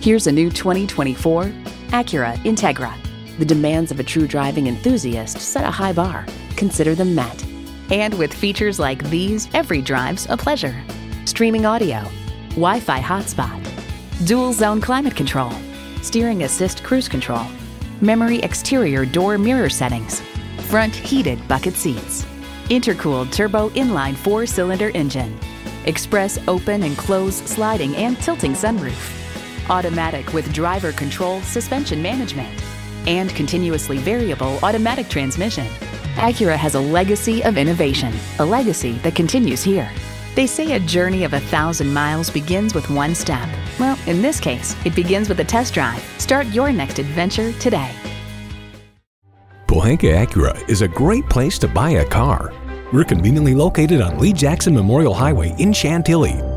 Here's a new 2024 Acura Integra. The demands of a true driving enthusiast set a high bar. Consider them met. And with features like these, every drive's a pleasure. Streaming audio, Wi-Fi hotspot, dual zone climate control, steering assist cruise control, memory exterior door mirror settings, front heated bucket seats, intercooled turbo inline 4-cylinder engine, express open and close sliding and tilting sunroof, automatic with driver control suspension management, and continuously variable automatic transmission. Acura has a legacy of innovation, a legacy that continues here. They say a journey of 1,000 miles begins with one step. Well, in this case, it begins with a test drive. Start your next adventure today. Pohanka Acura is a great place to buy a car. We're conveniently located on Lee Jackson Memorial Highway in Chantilly.